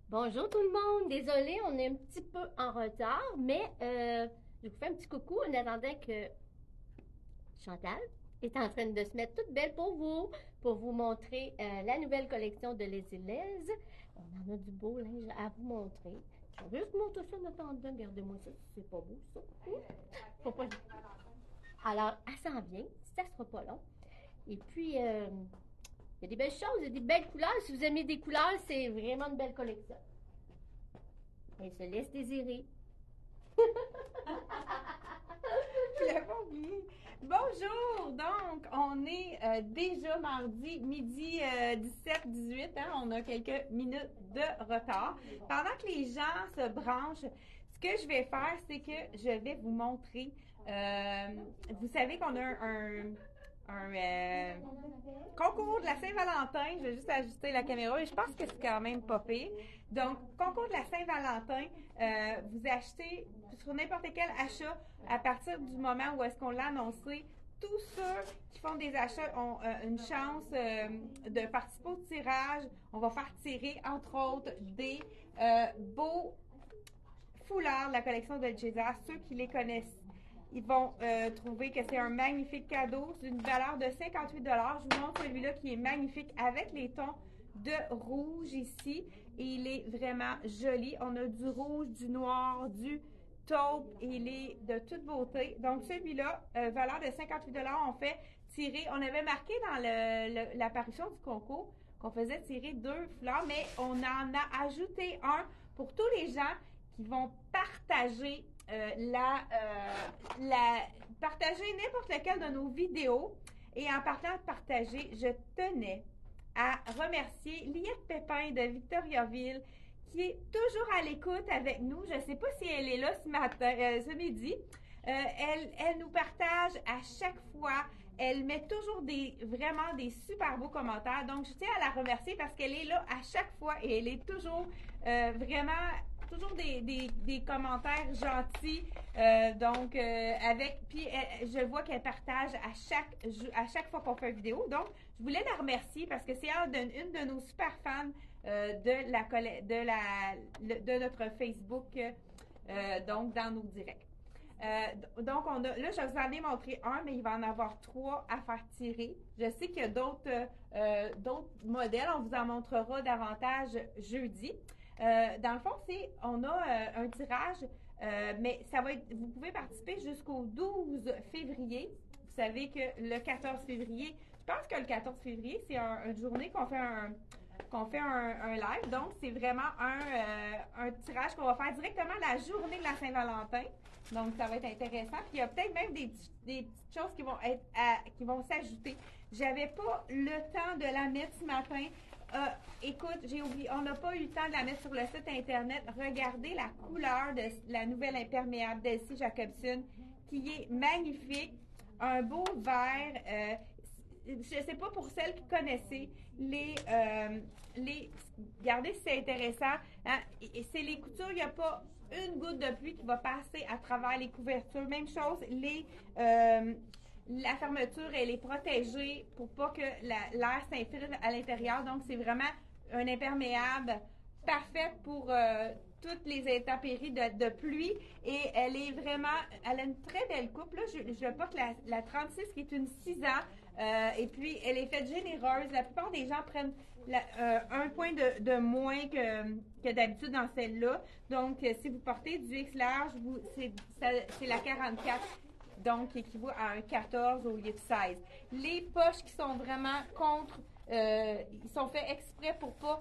Bonjour tout le monde, désolé, on est un petit peu en retard, mais je vous fais un petit coucou en attendant que Chantal est en train de se mettre toute belle pour vous montrer la nouvelle collection de Les Ilaises. On en a du beau linge à vous montrer. Je vais juste montrer ça en attendant, regardez-moi ça, c'est pas beau ça. Faut pas... Alors, elle s'en vient, ça sera pas long. Et puis, il y a des belles choses, il y a des belles couleurs. Si vous aimez des couleurs, c'est vraiment une belle collection. Elle se laisse désirer. Je l'avais pas oublié. Bonjour! Donc, on est déjà mardi, midi 17-18. Hein, on a quelques minutes de retard. Pendant que les gens se branchent, ce que je vais faire, c'est que je vais vous montrer. Vous savez qu'on a un concours de la Saint-Valentin. Je vais juste ajuster la caméra et je pense que c'est quand même pas pire. Donc, concours de la Saint-Valentin, vous achetez sur n'importe quel achat à partir du moment où est-ce qu'on l'a annoncé. Tous ceux qui font des achats ont une chance de participer au tirage. On va faire tirer, entre autres, des beaux foulards de la collection de Jeza. Ceux qui les connaissent, ils vont trouver que c'est un magnifique cadeau. C'est une valeur de 58 $. Je vous montre celui-là qui est magnifique avec les tons de rouge ici. Et il est vraiment joli. On a du rouge, du noir, du taupe. Et il est de toute beauté. Donc celui-là, valeur de 58 $, on fait tirer. On avait marqué dans l'apparition du concours qu'on faisait tirer 2 fleurs, mais on en a ajouté un pour tous les gens qui vont partager partager n'importe laquelle de nos vidéos. Et en partant de partager, je tenais à remercier Liette Pépin de Victoriaville qui est toujours à l'écoute avec nous. Je ne sais pas si elle est là ce matin, ce midi. Elle nous partage à chaque fois. Elle met toujours vraiment des super beaux commentaires. Donc, je tiens à la remercier parce qu'elle est là à chaque fois et elle est toujours vraiment toujours des commentaires gentils. Puis je vois qu'elle partage à chaque fois qu'on fait une vidéo. Donc, je voulais la remercier parce que c'est une de nos super fans de notre Facebook, donc dans nos directs. Donc, là, je vous en ai montré un, mais il va en avoir 3 à faire tirer. Je sais qu'il y a d'autres modèles. On vous en montrera davantage jeudi. Dans le fond, on a un tirage, mais vous pouvez participer jusqu'au 12 février. Vous savez que le 14 février, je pense que le 14 février, c'est une journée qu'on fait un live. Donc, c'est vraiment un tirage qu'on va faire directement la journée de la Saint-Valentin. Donc, ça va être intéressant. Puis, il y a peut-être même des petites choses qui vont s'ajouter. J'avais pas le temps de la mettre ce matin. Écoute, j'ai oublié, on n'a pas eu le temps de la mettre sur le site internet. Regardez la couleur de la nouvelle imperméable d'Elsie Jacobson qui est magnifique. Un beau vert. Je ne sais pas pour celles qui connaissaient regardez si c'est intéressant. Hein? C'est les coutures, il n'y a pas une goutte de pluie qui va passer à travers les couvertures. Même chose, la fermeture, elle est protégée pour pas que l'air s'infiltre à l'intérieur. Donc, c'est vraiment un imperméable parfait pour toutes les intempéries de pluie. Et elle a une très belle coupe. Là, je porte la 36 qui est une 6 ans. Et puis, elle est faite généreuse. La plupart des gens prennent un point de moins que d'habitude dans celle-là. Donc, si vous portez du X large, c'est la 44. Donc, qui équivaut à un 14 au lieu de 16. Les poches qui sont vraiment ils sont faits exprès pour pas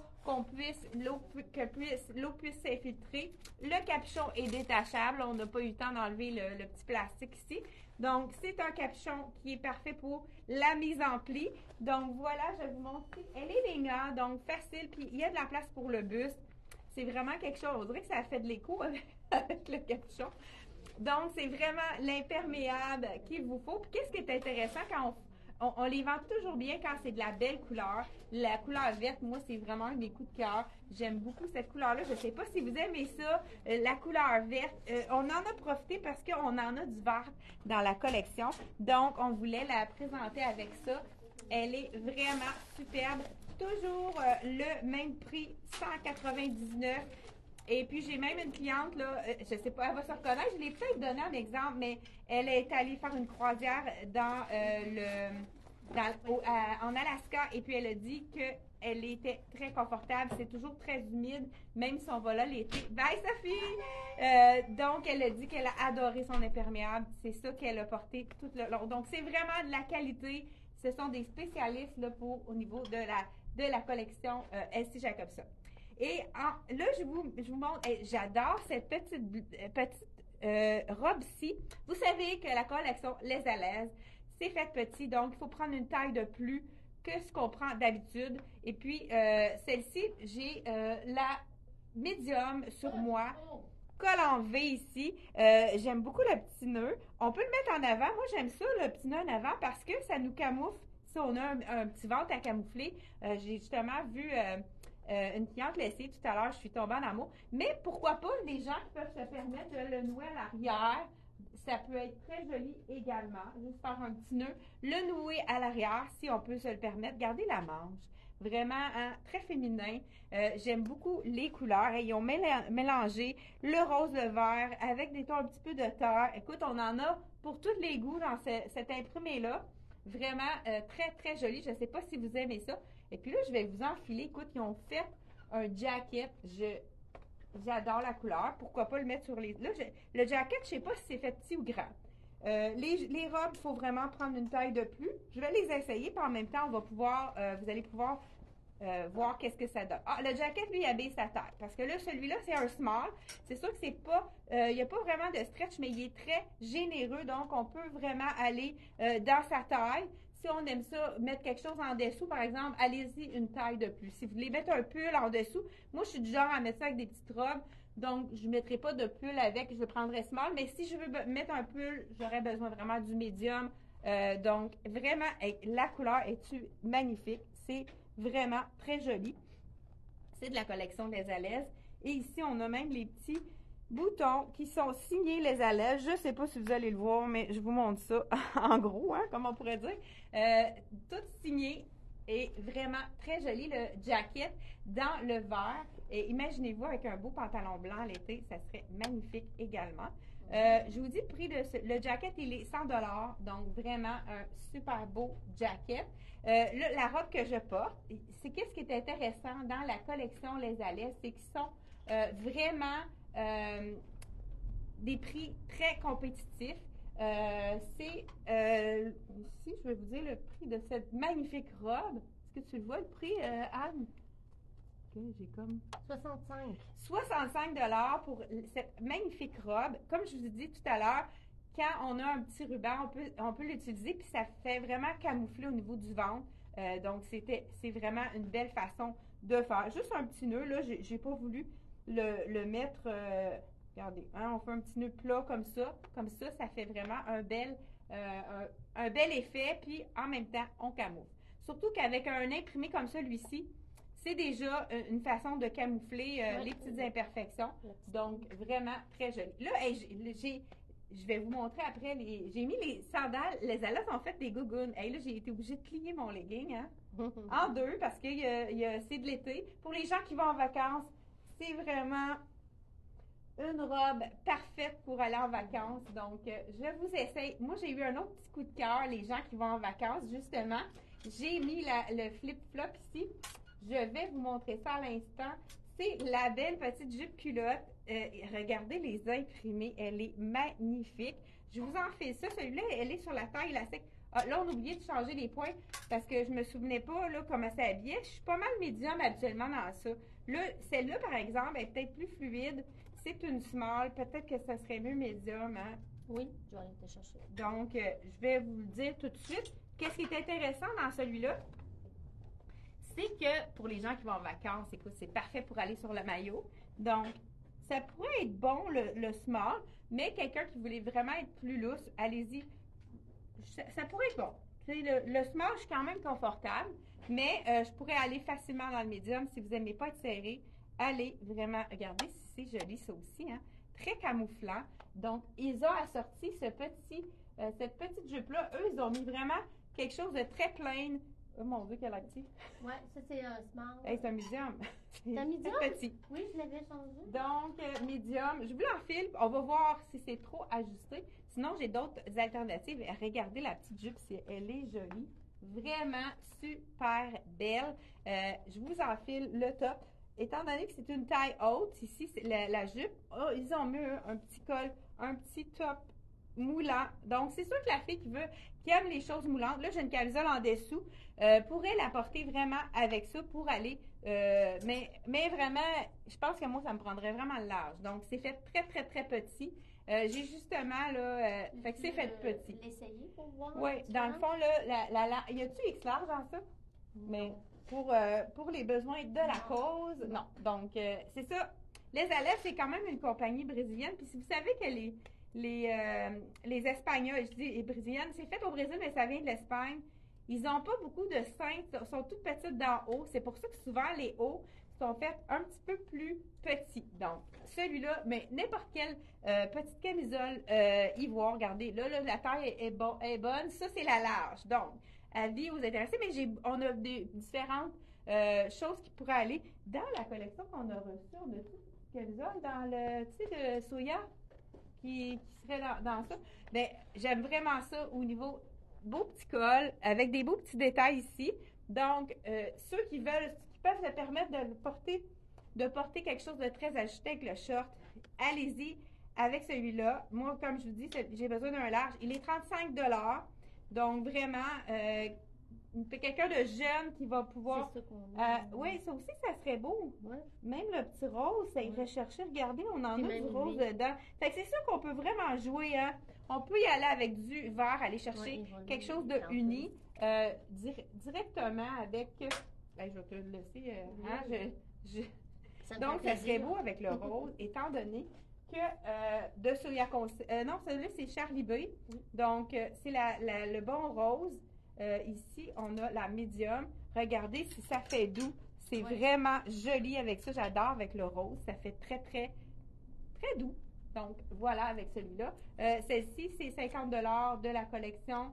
que l'eau puisse s'infiltrer. Le capuchon est détachable. On n'a pas eu le temps d'enlever le petit plastique ici. Donc, c'est un capuchon qui est parfait pour la mise en pli. Donc, voilà, je vais vous montrer. Elle est linéaire, donc facile. Puis, il y a de la place pour le buste. C'est vraiment quelque chose. On dirait que ça fait de l'écho avec le capuchon. Donc, c'est vraiment l'imperméable qu'il vous faut. Puis, qu'est-ce qui est intéressant quand on les vend toujours bien quand c'est de la belle couleur. La couleur verte, moi, c'est vraiment un des coups de cœur. J'aime beaucoup cette couleur-là. Je ne sais pas si vous aimez ça, la couleur verte. On en a profité parce qu'on en a du vert dans la collection. Donc, on voulait la présenter avec ça. Elle est vraiment superbe. toujours le même prix, 199. Et puis, j'ai même une cliente, là, je sais pas, elle va se reconnaître, je l'ai peut-être donné un exemple, mais elle est allée faire une croisière en Alaska et puis elle a dit qu'elle était très confortable. C'est toujours très humide, même si on va là l'été. Bye, Sophie! Donc, elle a dit qu'elle a adoré son imperméable. C'est ça qu'elle a porté tout le long. Donc, c'est vraiment de la qualité. Ce sont des spécialistes là, au niveau de la collection SC Jacobson. Et là, je vous montre, j'adore cette petite robe-ci. Vous savez que la collection Les à l'aise, c'est fait petit, donc il faut prendre une taille de plus que ce qu'on prend d'habitude. Et puis, celle-ci, j'ai la médium sur moi. Col en V ici. J'aime beaucoup le petit nœud. On peut le mettre en avant. Moi, j'aime ça, le petit nœud en avant, parce que ça nous camoufle. Si on a un petit ventre à camoufler, j'ai justement vu une cliente laisser tout à l'heure, je suis tombée en amour. Mais pourquoi pas les gens qui peuvent se permettre de le nouer à l'arrière? Ça peut être très joli également. Juste faire un petit nœud. Le nouer à l'arrière, si on peut se le permettre. Gardez la manche. Vraiment, hein, très féminin. J'aime beaucoup les couleurs. Ils ont mélangé le rose, le vert avec des tons un petit peu de terre. Écoute, on en a pour tous les goûts dans cet imprimé-là. Vraiment très, très joli. Je ne sais pas si vous aimez ça. Et puis là, je vais vous enfiler. Écoute, ils ont fait un jacket. J'adore la couleur. Pourquoi pas le mettre sur les... Là, le jacket, je ne sais pas si c'est fait petit ou grand. Les robes, il faut vraiment prendre une taille de plus. Je vais les essayer, puis en même temps, vous allez pouvoir voir qu'est-ce que ça donne. Ah, le jacket, lui, il habille sa taille. Parce que là, celui-là, c'est un small. C'est sûr que c'est pas... il n'y a pas vraiment de stretch, mais il est très généreux. Donc, on peut vraiment aller dans sa taille. Si on aime ça, mettre quelque chose en dessous, par exemple, allez-y une taille de plus. Si vous voulez mettre un pull en dessous, moi, je suis du genre à mettre ça avec des petites robes. Donc, je ne mettrai pas de pull avec, je prendrai small. Mais si je veux mettre un pull, j'aurais besoin vraiment du médium. Donc, vraiment, la couleur est magnifique. C'est vraiment très joli. C'est de la collection Les à l'aise. Et ici, on a même les petits boutons qui sont signés Les à l'aise. Je ne sais pas si vous allez le voir, mais je vous montre ça en gros, hein, comme on pourrait dire. Tout signé et vraiment très joli. Le jacket dans le vert. Et imaginez-vous avec un beau pantalon blanc l'été, ça serait magnifique également. Je vous dis le prix le jacket, il est 100 $, donc vraiment un super beau jacket. La robe que je porte, c'est qu'est-ce qui est intéressant dans la collection Les à l'aise, c'est qu'ils sont vraiment des prix très compétitifs. Ici, je vais vous dire le prix de cette magnifique robe. Est-ce que tu le vois, le prix, Anne? J'ai comme 65 $ pour cette magnifique robe. Comme je vous ai dit tout à l'heure, quand on a un petit ruban, on peut l'utiliser, puis ça fait vraiment camoufler au niveau du ventre. Donc, c'est vraiment une belle façon de faire. Juste un petit nœud, là, j'ai pas voulu le mettre, regardez, hein, on fait un petit nœud plat comme ça. Comme ça fait vraiment un bel effet, puis en même temps, on camoufle. Surtout qu'avec un imprimé comme celui-ci, c'est déjà une façon de camoufler les petites imperfections. Donc, vraiment très joli. Là, je vais vous montrer après, j'ai mis les sandales. Les alas ont fait des gougounes. Hey, là, j'ai été obligée de plier mon legging en deux parce que c'est de l'été. Pour les gens qui vont en vacances, c'est vraiment une robe parfaite pour aller en vacances. Donc, je vous essaye. Moi, j'ai eu un autre petit coup de cœur, les gens qui vont en vacances, justement. J'ai mis le flip-flop ici. Je vais vous montrer ça à l'instant. C'est la belle petite jupe culotte. Regardez les imprimés. Elle est magnifique. Je vous en fais ça. Celui-là, elle est sur la taille élastique. Ah, là, on a oublié de changer les points parce que je me souvenais pas là, comment ça habillait. Je suis pas mal médium habituellement dans ça. Là, celle-là, par exemple, est peut-être plus fluide. C'est une small. Peut-être que ça serait mieux médium. Hein? Oui, je vais aller te chercher. Donc, je vais vous le dire tout de suite. Qu'est-ce qui est intéressant dans celui-là? C'est que pour les gens qui vont en vacances, écoute, c'est parfait pour aller sur le maillot. Donc, ça pourrait être bon, le small, mais quelqu'un qui voulait vraiment être plus lousse, allez-y. Ça pourrait être bon. Le small, je suis quand même confortable, mais je pourrais aller facilement dans le médium. Si vous n'aimez pas être serré, allez vraiment, regardez si c'est joli ça aussi, hein? Très camouflant. Donc, ils ont assorti cette petite jupe-là. Eux, ils ont mis vraiment quelque chose de très plain, Oh mon Dieu, quel petit. Ouais, ça c'est un small. Hey, c'est un medium. C'est un medium? Petit. Oui, je l'avais changé. Donc, medium. Je vous l'enfile. On va voir si c'est trop ajusté. Sinon, j'ai d'autres alternatives. Regardez la petite jupe, elle est jolie. Vraiment super belle. Je vous enfile le top. Étant donné que c'est une taille haute, ici, c'est la jupe, ils ont mis un petit col, un petit top moulant. Donc, c'est sûr que la fille qui aime les choses moulantes, là, j'ai une camisole en dessous, pourrait la porter vraiment avec ça pour aller, mais vraiment, je pense que moi, ça me prendrait vraiment le large. Donc, c'est fait très, très, très petit. J'ai justement, là, fait que c'est fait petit. L'essayer pour voir. Oui, dans le fond, là, y a-tu X large dans ça? Mais pour les besoins de la cause, non. Donc, c'est ça. Les Aleph, c'est quand même une compagnie brésilienne. Puis si vous savez que les Espagnols, je dis les Brésiliennes, c'est fait au Brésil, mais ça vient de l'Espagne. Ils n'ont pas beaucoup de seins, sont toutes petites d'en haut. C'est pour ça que souvent, les hauts sont faits un petit peu plus petits. Donc, celui-là, mais n'importe quelle petite camisole ivoire, regardez, là, la taille est bonne. Ça, c'est la large. Donc, avis aux intéressés, mais on a des différentes choses qui pourraient aller dans la collection qu'on a reçue. On a tout camisole dans le, tu sais, de soya qui serait dans ça. Mais j'aime vraiment ça au niveau beau petit col avec des beaux petits détails ici. Donc, ceux qui peuvent se permettre de porter quelque chose de très ajusté avec le short, allez-y avec celui-là. Moi, comme je vous dis, j'ai besoin d'un large. Il est 35 $. Donc, vraiment, quelqu'un de jeune qui va pouvoir... C'est ça qu'on a. Oui, ça aussi, ça serait beau. Ouais. Même le petit rose, ça irait chercher. Regardez, on en Puis a du même rose lui. dedans. Fait que c'est ça qu'on peut vraiment jouer. Hein? On peut y aller avec du vert, aller chercher Ouais, quelque chose de uni directement avec... Ben, je vais te le laisser. Hein, Ça me donc, fait ça serait plaisir. beau avec le rose, étant donné que de Soya non, celui-là, c'est Charlie B. Oui. Donc, c'est le bon rose. Ici, on a la médium. Regardez si ça fait doux. C'est Ouais. vraiment joli avec ça. J'adore avec le rose. Ça fait très, très, très doux. Donc, voilà avec celui-là. Celle-ci, c'est 50 $ de la collection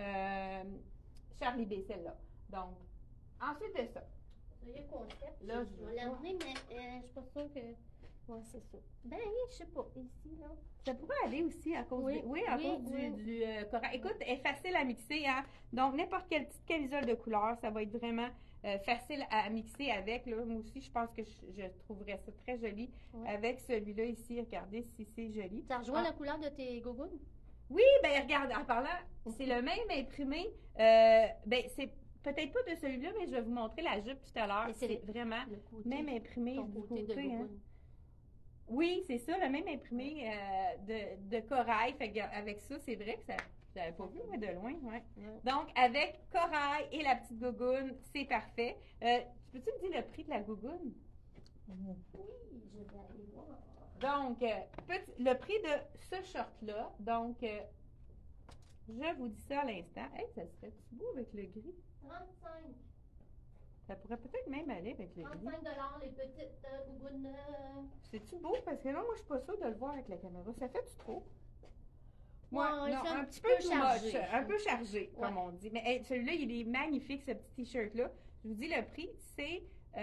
Charlie B, celle-là. Donc, ensuite de ça. Soyez concept. Là, Je vais l'amener, mais je suis pas sûre que. Ouais, c'est ça. Ben oui, je sais pas. Ici, là. Ça pourrait aller aussi à cause, à cause oui. du corail. Écoute, elle est facile à mixer. Hein? Donc, n'importe quelle petite camisole de couleur, ça va être vraiment facile à mixer avec. Là. Moi aussi, je pense que je trouverais ça très joli avec celui-là ici. Regardez si c'est joli. Ça rejoint la couleur de tes gougounes? Oui, ben regarde, en parlant, c'est le même imprimé. Ben, c'est peut-être pas de celui-là, mais je vais vous montrer la jupe tout à l'heure. C'est vraiment le côté, même imprimé ton du côté de côté. Hein? gougoune. Oui, c'est ça, le même imprimé de corail. Fait que, avec ça, c'est vrai que ça, je l'avais pas vu, moi, de loin. Ouais. Donc, avec corail et la petite gougoune, c'est parfait. Peux-tu me dire le prix de la gougoune? Oui, je vais aller voir. Donc, le prix de ce short-là, donc, je vous dis ça à l'instant. Hey, ça serait-tu beau avec le gris? 35. Ça pourrait peut-être même aller avec le gris. 35 $ les petites gougounes. C'est-tu beau? Parce que là, moi, je suis pas sûre de le voir avec la caméra. Ça fait-tu trop? Ouais, non, c'est un petit peu too chargé. much, un peu chargé, comme on dit. Mais hey, celui-là, il est magnifique, ce petit t-shirt-là. Je vous dis le prix, c'est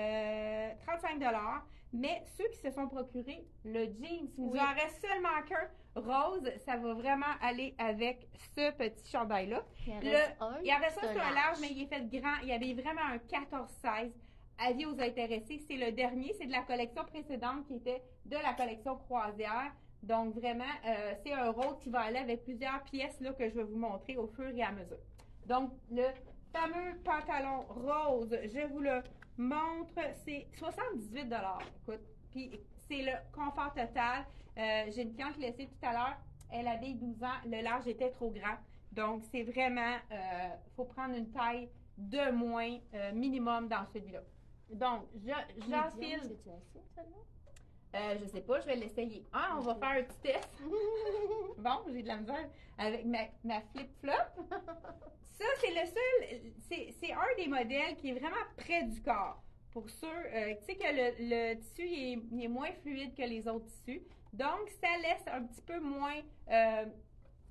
35 $. Mais ceux qui se sont procurés le jeans, il nous en reste seulement qu'un rose, ça va vraiment aller avec ce petit chandail-là. Il y en reste un sur un large, mais il est fait grand. Il y avait vraiment un 14-16. Avis aux intéressés, c'est le dernier. C'est de la collection précédente qui était de la collection croisière. Donc, vraiment, c'est un rose qui va aller avec plusieurs pièces là, que je vais vous montrer au fur et à mesure. Donc, le fameux pantalon rose, je vous le montre, c'est 78 $. Écoute, puis c'est le confort total. J'ai une cliente qui l'a essayé tout à l'heure. Elle avait 12 ans. Le large était trop grand. Donc, c'est vraiment, faut prendre une taille de moins minimum dans celui-là. Donc, j'enfile. C'est-tu assez, celle-là? Je sais pas, je vais l'essayer. Ah, on va faire un petit test. Bon, j'ai de la misère avec ma flip-flop. Ça, c'est le seul, c'est un des modèles qui est vraiment près du corps. Pour ceux, tu sais que le tissu il est moins fluide que les autres tissus. Donc, ça laisse un petit peu moins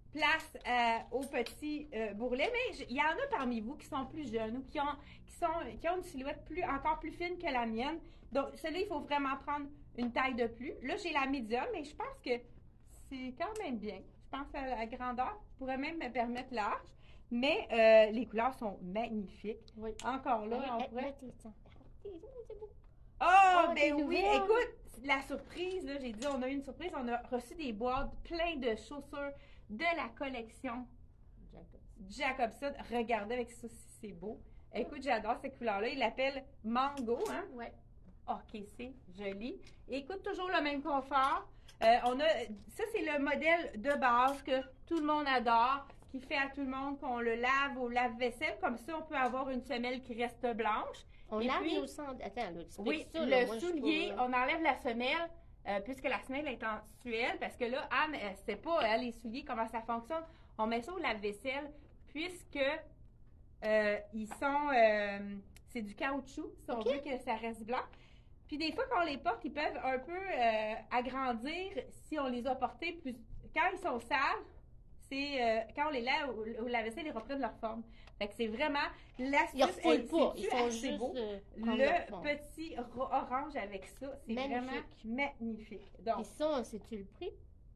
place aux petits bourrelets, mais il y en a parmi vous qui sont plus jeunes ou qui ont une silhouette encore plus fine que la mienne. Donc, celui-là, il faut vraiment prendre une taille de plus. Là, j'ai la médium, mais je pense que c'est quand même bien. Je pense que la grandeur pourrait même me permettre large. Mais les couleurs sont magnifiques. Oui. Encore là, on pourrait... C'est beau. Oh, ben t'es oui, nouvelle. écoute, la surprise, là, j'ai dit, on a eu une surprise, on a reçu des boîtes plein de chaussures de la collection Jacobson. Regardez avec ça si c'est beau. Écoute, j'adore cette couleur-là. Il l'appelle Mango, hein? Ouais. OK, c'est joli. Écoute, toujours le même confort. Ça, c'est le modèle de base que tout le monde adore, qui fait à tout le monde qu'on le lave au lave-vaisselle. Comme ça, on peut avoir une semelle qui reste blanche. On Et lave puis- nos sandales. Attends, là, tu Oui, expliques ça, là. le Moi, je suis soulier, pas- on enlève la semelle, puisque la semelle est en suelle, parce que là, Anne, elle sait pas, elle, les souliers, comment ça fonctionne. On met ça au lave-vaisselle, puisque ils sont, c'est du caoutchouc, si on Ok. veut que ça reste blanc. Puis des fois, quand on les porte, ils peuvent un peu agrandir si on les a portés plus. Quand ils sont sales, c'est quand on les lave au lave-vaisselle, ils reprennent leur forme. Fait que c'est vraiment l'astuce. Ils refoulent elle pas. Ils situe font assez juste beau. prendre leur Le forme. petit orange avec ça, c'est Magnifique. vraiment magnifique. Donc, Puis ça, sais-tu le prix?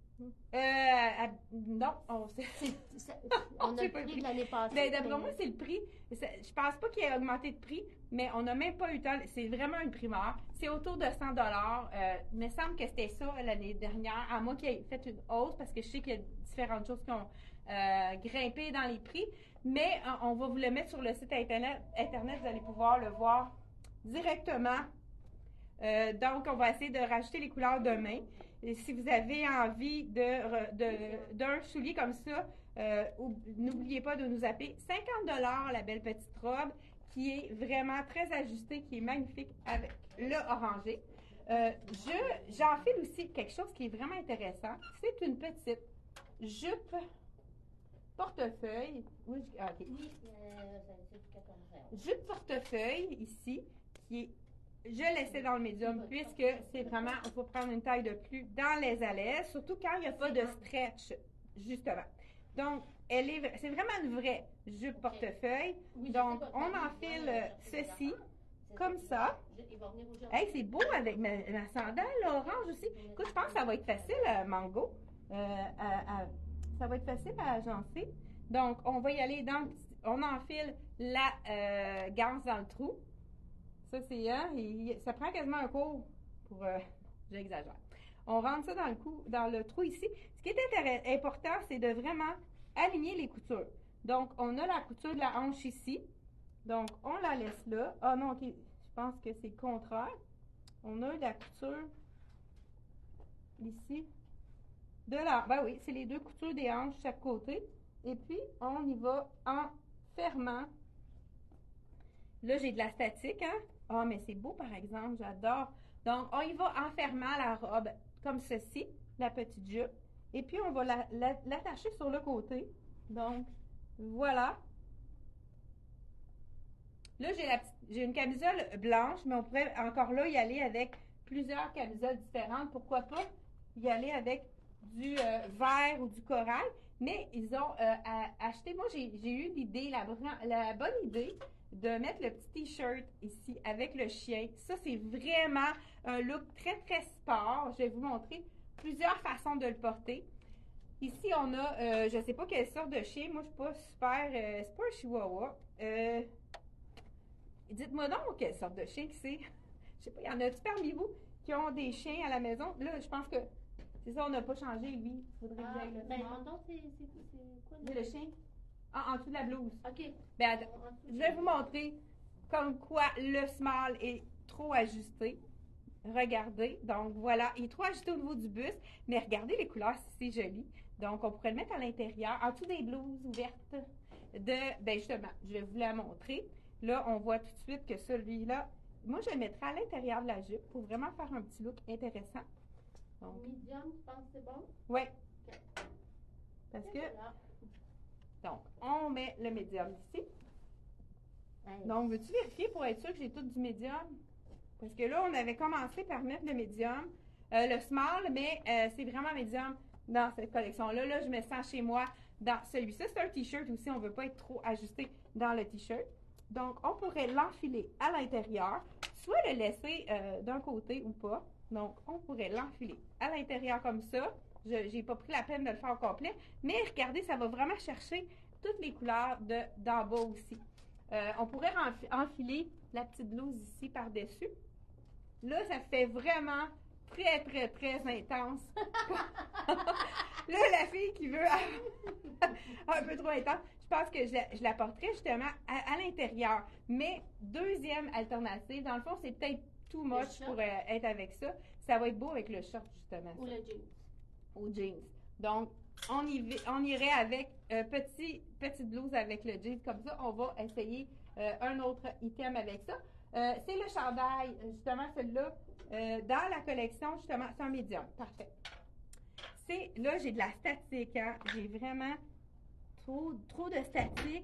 non, on sait. On a sait le pas le prix prix. de l'année passée. Ben, d'après mais- moi, c'est le prix. Je pense pas qu'il ait augmenté de prix, mais on n'a même pas eu le temps. C'est vraiment une primeur. C'est autour de 100 Il me semble que c'était ça l'année dernière, à moins qu'il ait fait une hausse, parce que je sais qu'il y a différentes choses qui ont grimpé dans les prix. Mais on va vous le mettre sur le site Internet. Vous allez pouvoir le voir directement. Donc, on va essayer de rajouter les couleurs demain. Et si vous avez envie d'un soulier comme ça, n'oubliez pas de nous appeler 50 la belle petite robe, qui est vraiment très ajustée, qui est magnifique avec le orangé. J'enfile aussi quelque chose qui est vraiment intéressant. C'est une petite jupe portefeuille. Oui, ok. Oui, ça dit 14 heures. Jupe portefeuille ici, qui est, je laissais dans le médium puisque c'est vraiment, il faut prendre une taille de plus dans les allées, surtout quand il n'y a pas de stretch, justement. Donc, c'est vraiment une vraie jupe portefeuille. Donc, on enfile ceci, comme ça. Hey, c'est beau avec ma sandale orange aussi. Écoute, je pense que ça va être facile, Mango. Ça va être facile à agencer. Donc, on va y aller on enfile la ganse dans le trou. Ça, c'est ça prend quasiment un cours pour j'exagère. On rentre ça dans le trou ici. Ce qui est important, c'est de vraiment aligner les coutures. Donc, on a la couture de la hanche ici. Donc, on la laisse là. Ah non, ok, je pense que c'est le contraire. On a la couture ici. Ben oui, c'est les deux coutures des hanches de chaque côté. Et puis, on y va en fermant. Là, j'ai de la statique, hein? Ah, mais c'est beau, par exemple, j'adore. Donc, on y va en fermant la robe comme ceci, la petite jupe. Et puis, on va l'attacher sur le côté. Donc, voilà. Là, j'ai une camisole blanche, mais on pourrait encore là y aller avec plusieurs camisoles différentes. Pourquoi pas y aller avec du vert ou du corail? Mais ils ont acheté, moi j'ai eu l'idée, la bonne idée de mettre le petit t-shirt ici avec le chien. Ça, c'est vraiment un look très, très sport. Je vais vous montrer plusieurs façons de le porter. Ici, on a, je ne sais pas quelle sorte de chien. Moi, je ne suis pas super, c'est pas un chihuahua. Dites-moi donc quelle sorte de chien que c'est. Je sais pas, y en a-tu parmi vous qui ont des chiens à la maison? Là, je pense que c'est ça, on n'a pas changé, lui. Il faudrait que j'aille le Ben, small. donc, c'est quoi? C'est le chien? Ah, en dessous de la blouse. OK. Ben, attends, je vais vous montrer comme quoi le small est trop ajusté. Regardez. Donc, voilà. Il est trop ajusté au niveau du buste. Mais regardez les couleurs, c'est joli. Donc, on pourrait le mettre à l'intérieur, en dessous des blouses ouvertes. Ben, justement, je vais vous la montrer. Là, on voit tout de suite que celui-là, moi, je le mettrais à l'intérieur de la jupe pour vraiment faire un petit look intéressant. Donc, Medium, tu penses que c'est bon? oui. Parce que, Voilà. donc, on met le médium ici. Hey. Donc, veux-tu vérifier pour être sûr que j'ai tout du médium? Parce que là, on avait commencé par mettre le médium, le small, mais c'est vraiment médium. dans cette collection-là. Là, je me sens chez moi dans celui-ci. C'est un t-shirt aussi, on ne veut pas être trop ajusté dans le t-shirt. Donc, on pourrait l'enfiler à l'intérieur, soit le laisser d'un côté ou pas. Donc, on pourrait l'enfiler à l'intérieur comme ça. Je n'ai pas pris la peine de le faire au complet, mais regardez, ça va vraiment chercher toutes les couleurs d'en bas aussi. On pourrait enfiler la petite blouse ici par-dessus. Là, ça fait vraiment très, très, très intense. Là, la fille qui veut un peu trop intense, je pense que je la porterais justement à l'intérieur. Mais deuxième alternative, dans le fond, c'est peut-être too much pour être avec ça. Ça va être beau avec le short, justement. Ou le jeans. Au jeans. Donc, on irait avec petite blouse avec le jeans. Comme ça, on va essayer un autre item avec ça. C'est le chandail, justement, celui-là, dans la collection, justement, c'est un médium. Parfait. Là, j'ai de la statique, hein. J'ai vraiment trop de statique.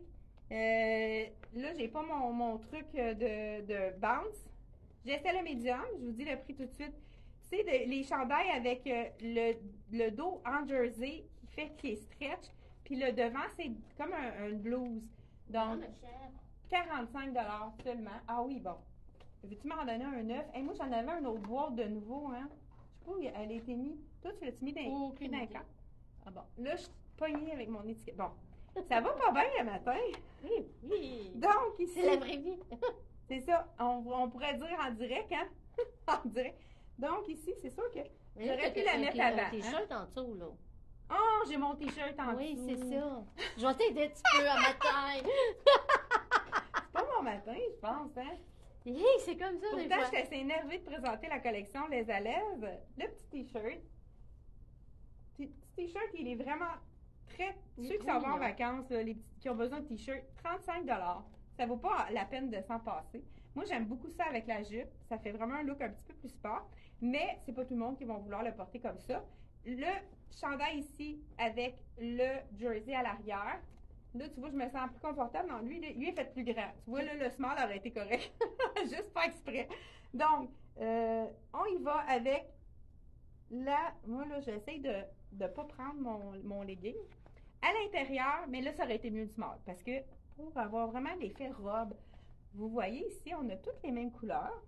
Là, j'ai pas mon truc de bounce. J'essaie le médium, je vous dis le prix tout de suite. C'est les chandails avec le dos en jersey qui est stretch, puis le devant, c'est comme un blouse. Donc, 45 $ seulement. Ah oui, bon. Veux-tu m'en donner un neuf? Moi, j'en avais un autre boîte de nouveau, hein? Je sais pas où elle a été mise. Toi, tu l'as-tu mis dans camp? Ah bon. Là, je suis pognée avec mon étiquette. Bon. Ça va pas bien le matin? Oui. Donc, ici. C'est la vraie vie. C'est ça. On pourrait dire en direct, hein? En direct. Donc, ici, c'est sûr que j'aurais pu la mettre avant. Tes t-shirt en dessous, là. Oh, j'ai mon t-shirt en dessous. Oui, c'est ça. Je vais t'aider un petit peu à ma taille. C'est pas mon matin, je pense, hein? Hey, c'est comme ça, des Pourtant, fois. j'étais assez énervée de présenter la collection Les à l'aise. Le petit t-shirt. Petit t-shirt, il est vraiment très... Ceux qui s'en vont en vacances, là, qui ont besoin de t-shirt, 35 $. Ça vaut pas la peine de s'en passer. Moi, j'aime beaucoup ça avec la jupe. Ça fait vraiment un look un petit peu plus sport. Mais c'est pas tout le monde qui va vouloir le porter comme ça. Le chandail ici avec le jersey à l'arrière. Là, tu vois, je me sens plus confortable. Non, lui est fait plus grand. Tu vois, là, le small aurait été correct. Juste pas exprès. Donc, on y va avec moi, là, j'essaie de ne pas prendre mon legging. À l'intérieur, mais là, ça aurait été mieux du small. Parce que pour avoir vraiment l'effet robe, vous voyez ici, on a toutes les mêmes couleurs.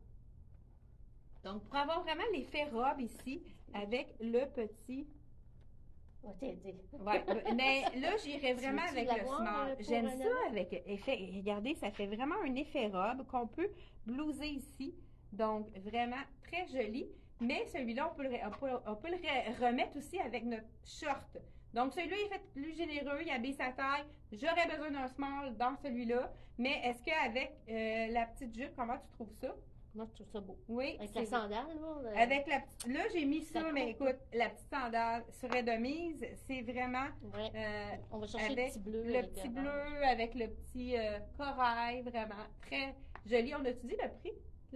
Donc, pour avoir vraiment l'effet robe ici, avec le petit... On va t'aider. Ouais, mais là, j'irais vraiment avec le small. J'aime ça avec avec effet. Regardez, ça fait vraiment un effet robe qu'on peut blouser ici. Donc, vraiment très joli. Mais celui-là, on peut le remettre aussi avec notre short. Donc, celui-là, il est fait plus généreux, il habille sa taille. J'aurais besoin d'un small dans celui-là. Mais est-ce qu'avec la petite jupe, comment tu trouves ça? Moi, je trouve ça beau. Oui. Avec la sandale, là. Avec la petite... Là, j'ai mis ça, mais écoute, la petite sandale serait de mise. C'est vraiment... Ouais. On va chercher avec le petit bleu. le petit bleu, avec le petit corail, vraiment très joli. On a-tu dit le prix?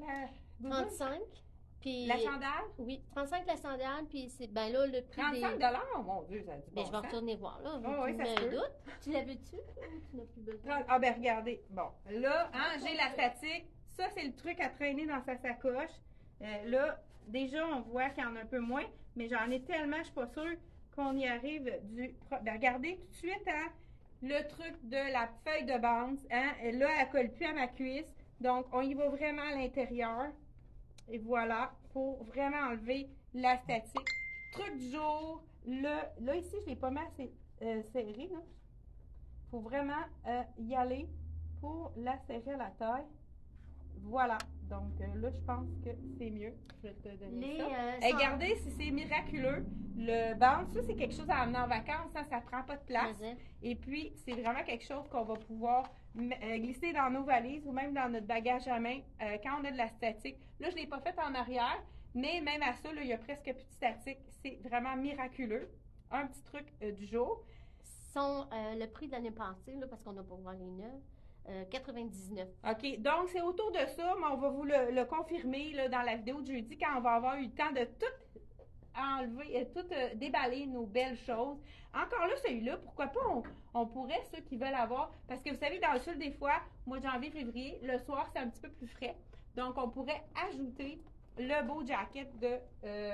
35. Puis, La sandale? Oui, 35 la sandale, puis c'est ben là le prix 35 des... Oh mon Dieu, ça a du bon Ben, je vais sens. retourner voir là. Oh, oui, ça se peut. doute. Tu l'avais-tu ou tu n'as plus besoin? Ah ben regardez, bon, là, hein, j'ai la statique. Ça, c'est le truc à traîner dans sa sacoche. Là, déjà, on voit qu'il y en a un peu moins, mais j'en ai tellement, je suis pas sûre qu'on y arrive Ben, regardez tout de suite, hein, le truc de la feuille de bande, hein, là, elle colle plus à ma cuisse. Donc, on y va vraiment à l'intérieur. Et voilà, pour vraiment enlever la statique. Truc du jour, là, ici, je l'ai pas mal serré, là. Faut vraiment y aller pour la serrer à la taille. Voilà. Donc là, je pense que c'est mieux. Je vais te donner ça. Et regardez, c'est miraculeux. Le band, ça, c'est quelque chose à amener en vacances. Hein, ça prend pas de place. Et puis, c'est vraiment quelque chose qu'on va pouvoir glisser dans nos valises ou même dans notre bagage à main quand on a de la statique. Là, je ne l'ai pas fait en arrière, mais même à ça, là, il y a presque plus de statique. C'est vraiment miraculeux. Un petit truc du jour. Sont le prix de l'année passée, là, parce qu'on n'a pas voir les neufs, 99. OK. Donc, c'est autour de ça, mais on va vous le confirmer là, dans la vidéo de jeudi quand on va avoir eu le temps de tout enlever, tout déballer nos belles choses. Encore là, celui-là, pourquoi pas, on pourrait, ceux qui veulent avoir, parce que vous savez, dans le sud, des fois, mois de janvier, février, le soir, c'est un petit peu plus frais. Donc, on pourrait ajouter le beau jacket de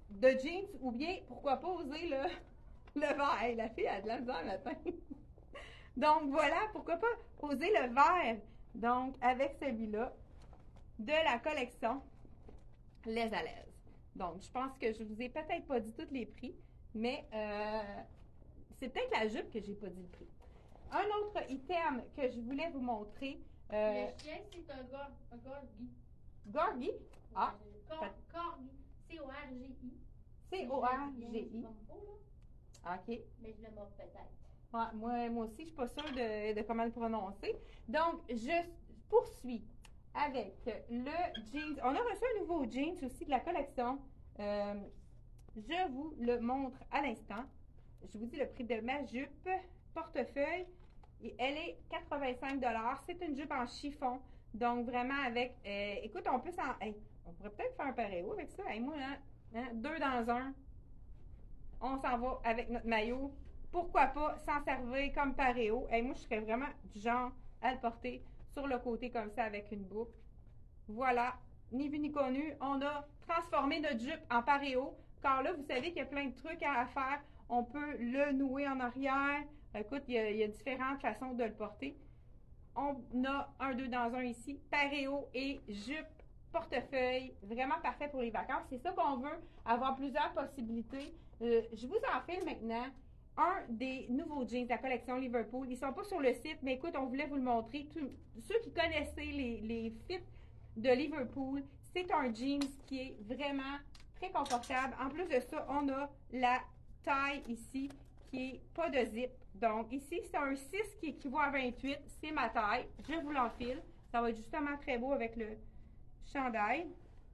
de jeans ou bien, pourquoi pas oser le vert. Hey, la fille a de la misère le matin. Donc, voilà, pourquoi pas oser le vert. Donc, avec celui-là de la collection Les à l'aise. Donc, je pense que je vous ai peut-être pas dit tous les prix, mais c'est peut-être la jupe que j'ai pas dit le prix. Un autre item que je voulais vous montrer. Le chien, c'est un corgi. Corgi? Ah. Corgi. C-O-R-G-I. C-O-R-G-I. OK. Mais je le mords peut-être. Ouais, moi aussi, je suis pas sûre de comment le prononcer. Donc, je poursuis avec le jeans. On a reçu un nouveau jeans aussi de la collection. Je vous le montre à l'instant. Je vous dis le prix de ma jupe portefeuille. Et elle est 85 $. C'est une jupe en chiffon. Donc, vraiment avec... écoute, on peut s'en... Hey, on pourrait peut-être faire un paréo avec ça. Hey, moi, deux dans un. On s'en va avec notre maillot. Pourquoi pas s'en servir comme paréo? Hey, moi, je serais vraiment du genre à le porter sur le côté comme ça avec une boucle. Voilà. Ni vu ni connu. On a transformé notre jupe en paréo. Car là, vous savez qu'il y a plein de trucs à faire. On peut le nouer en arrière. Écoute, il y a différentes façons de le porter. On a un 2 dans un ici. Paréo et jupe portefeuille. Vraiment parfait pour les vacances. C'est ça qu'on veut. Avoir plusieurs possibilités. Je vous en file maintenant un des nouveaux jeans de la collection Liverpool. Ils ne sont pas sur le site, mais écoute, on voulait vous le montrer. Ceux qui connaissaient les fits de Liverpool, c'est un jeans qui est vraiment très confortable. En plus de ça, on a la taille ici qui est pas de zip. Donc ici, c'est un 6 qui équivaut à 28. C'est ma taille. Je vous l'enfile. Ça va être justement très beau avec le chandail.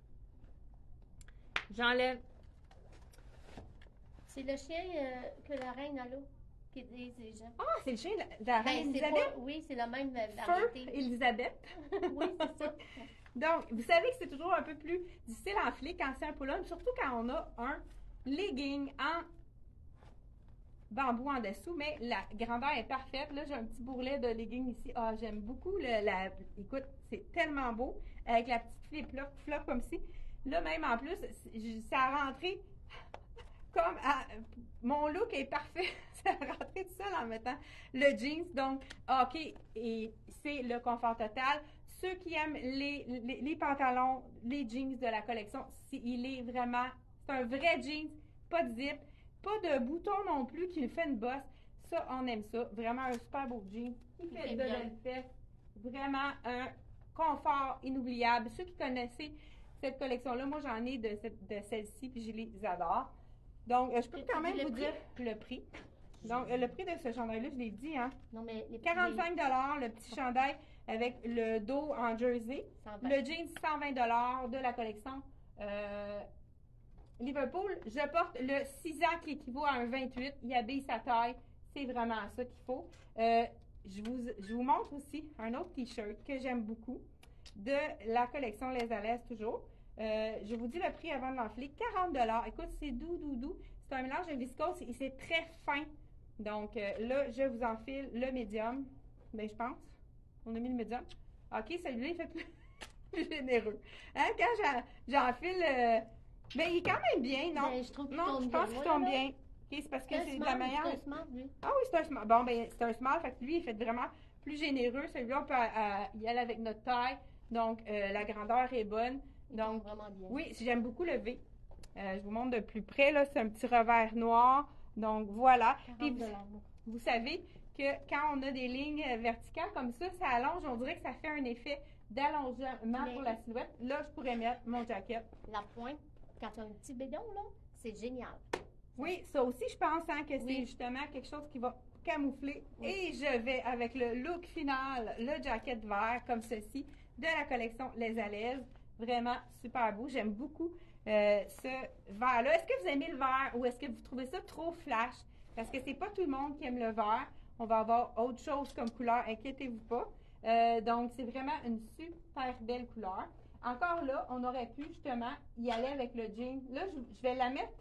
J'enlève. C'est le chien que la reine a là, qui disent les gens. Ah, c'est le chien de la reine Elisabeth? Oui, c'est la même Feu Elisabeth. Oui, c'est ça. Donc, vous savez que c'est toujours un peu plus difficile à enfiler quand c'est un pull-on, surtout quand on a un legging en bambou en dessous, mais la grandeur est parfaite. Là, j'ai un petit bourrelet de legging ici. Ah, j'aime beaucoup. Écoute, c'est tellement beau. Avec la petite flip-flop comme ci. Là, même en plus, ça a rentré comme mon look est parfait. Ça a rentré tout seul en mettant le jeans. Donc, OK, et c'est le confort total. Ceux qui aiment les pantalons, les jeans de la collection, il est vraiment, c'est un vrai jeans, pas de zip, pas de bouton non plus qui lui fait une bosse. Ça, on aime ça. Vraiment un super beau jeans qui fait de belles fesses. Vraiment un confort inoubliable. Ceux qui connaissaient cette collection-là, moi j'en ai de celle-ci, puis je les adore. Donc, je peux quand même vous dire le prix. Donc, le prix de ce chandail-là, je l'ai dit, hein? Non, mais 45 $, le petit chandail avec le dos en jersey. 120. Le jean, 120 $ de la collection Liverpool. Je porte le 6 ans qui équivaut à un 28. Il habille sa taille. C'est vraiment ça qu'il faut. Je vous montre aussi un autre t-shirt que j'aime beaucoup de la collection Les à l'aise toujours. Je vous dis le prix avant de l'enfiler. 40 $. Écoute, c'est doux. C'est un mélange de viscose et c'est très fin. Donc, là, je vous enfile le médium. Ben, je pense. On a mis le médium. OK, celui-là, il fait plus généreux. Hein, quand j'enfile... ben, il est quand même bien, non? Ben, je trouve qu'il non, tombe je pense bien. qu'il tombe bien. OK, c'est parce que c'est de la meilleure... C'est un smart, lui. Ah oui, c'est un small. Bon, ben, c'est un small. Fait que lui, il fait vraiment plus généreux. Celui-là, on peut y aller avec notre taille. Donc, la grandeur est bonne. Donc, vraiment bien. Oui, j'aime beaucoup le V. Je vous montre de plus près, là. C'est un petit revers noir. Donc, voilà. Puis, vous savez que quand on a des lignes verticales comme ça allonge. On dirait que ça fait un effet d'allongement pour la silhouette. Là, je pourrais mettre mon jacket. La pointe, quand tu as un petit bédon, là, c'est génial. Oui, ça aussi, je pense hein, que c'est justement quelque chose qui va camoufler. Oui. Et je vais avec le look final, le jacket vert comme ceci de la collection Les à l'aise. Vraiment super beau. J'aime beaucoup ce vert-là. Est-ce que vous aimez le vert ou est-ce que vous trouvez ça trop flash? Parce que c'est pas tout le monde qui aime le vert. On va avoir autre chose comme couleur, inquiétez-vous pas. Donc, c'est vraiment une super belle couleur. Encore là, on aurait pu justement y aller avec le jean. Là, je vais la mettre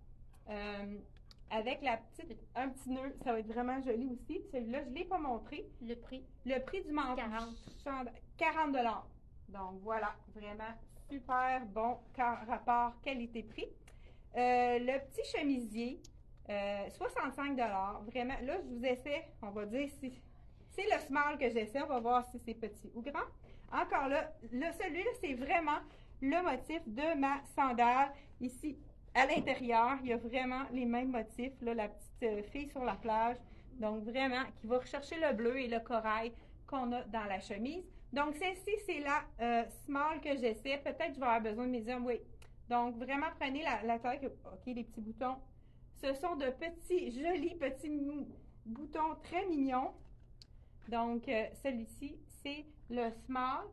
avec un petit nœud. Ça va être vraiment joli aussi. Celui-là, je ne l'ai pas montré. Le prix? Le prix du manteau. 40 $. Donc, voilà. Vraiment super bon rapport qualité-prix. le petit chemisier, 65 $. Vraiment, là, je vous essaie, on va dire si c'est le small que j'essaie, on va voir si c'est petit ou grand. Encore là, celui-là, c'est vraiment le motif de ma sandale. Ici, à l'intérieur, il y a vraiment les mêmes motifs, là, la petite fille sur la plage. Donc, vraiment, qui va rechercher le bleu et le corail qu'on a dans la chemise. Donc, celle-ci, c'est la small que j'essaie. Peut-être que je vais avoir besoin de médium, oui. Donc, vraiment, prenez la taille. OK, les petits boutons. Ce sont de petits, jolis petits boutons très mignons. Donc, celui-ci, c'est le small.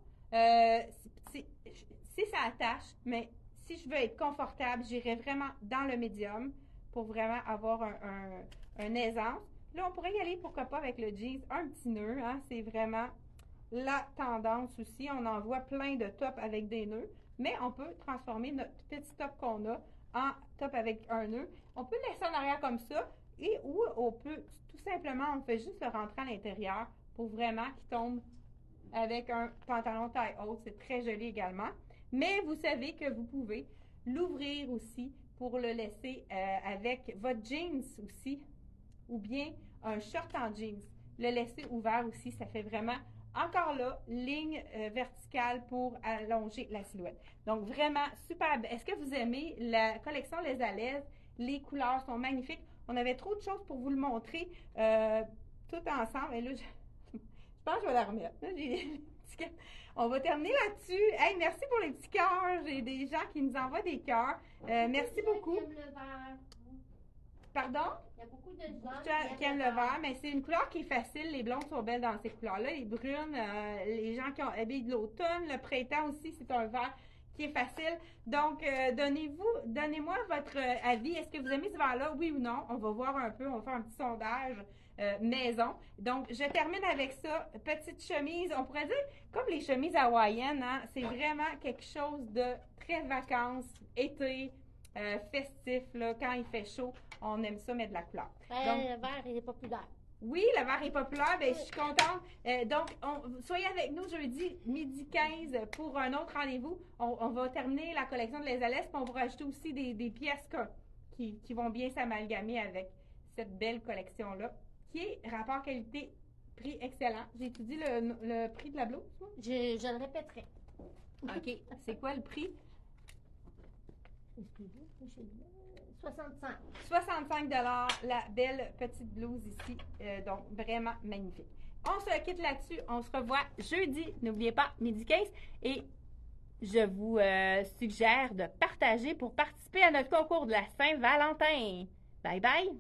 Si ça attache, mais si je veux être confortable, j'irai vraiment dans le médium pour vraiment avoir un aisance. Là, on pourrait y aller, pourquoi pas, avec le jeans, un petit nœud. Hein, c'est vraiment la tendance aussi. On en voit plein de tops avec des nœuds, mais on peut transformer notre petit top qu'on a en top avec un nœud. On peut le laisser en arrière comme ça, et ou on peut, tout simplement, on fait juste le rentrer à l'intérieur pour vraiment qu'il tombe avec un pantalon taille haute. C'est très joli également. Mais vous savez que vous pouvez l'ouvrir aussi pour le laisser avec votre jeans aussi, ou bien un short en jeans. Le laisser ouvert aussi, ça fait vraiment, encore là, ligne verticale pour allonger la silhouette. Donc, vraiment, super. Est-ce que vous aimez la collection Les à l'aise? Les couleurs sont magnifiques. On avait trop de choses pour vous le montrer tout ensemble. Et là, je pense que je vais la remettre. On va terminer là-dessus. Hey, merci pour les petits cœurs. J'ai des gens qui nous envoient des cœurs. Merci beaucoup. Pardon? Il y a beaucoup de gens qui aiment le vert, mais c'est une couleur qui est facile. Les blondes sont belles dans ces couleurs-là. Les brunes, les gens qui ont habillé de l'automne, le printemps aussi, c'est un vert qui est facile. Donc, donnez-moi votre avis. Est-ce que vous aimez ce vert-là, oui ou non? On va voir un peu, on va faire un petit sondage maison. Donc, je termine avec ça. Petite chemise, on pourrait dire comme les chemises hawaïennes, hein? C'est vraiment quelque chose de très vacances, été, festif, là, quand il fait chaud, on aime ça mettre de la couleur. Donc, le vert, il est populaire. Oui, le vert est populaire, bien, je suis contente. Donc, soyez avec nous jeudi midi 15 pour un autre rendez-vous. On va terminer la collection de Les à l'aise, puis on va rajouter aussi des pièces qui vont bien s'amalgamer avec cette belle collection-là, qui est rapport qualité-prix excellent. J'ai étudié le prix de la blouse. Je le répéterai. OK. C'est quoi le prix? 65. 65 $, la belle petite blouse ici. Donc, vraiment magnifique. On se quitte là-dessus. On se revoit jeudi. N'oubliez pas, midi 15. Et je vous suggère de partager pour participer à notre concours de la Saint-Valentin. Bye bye!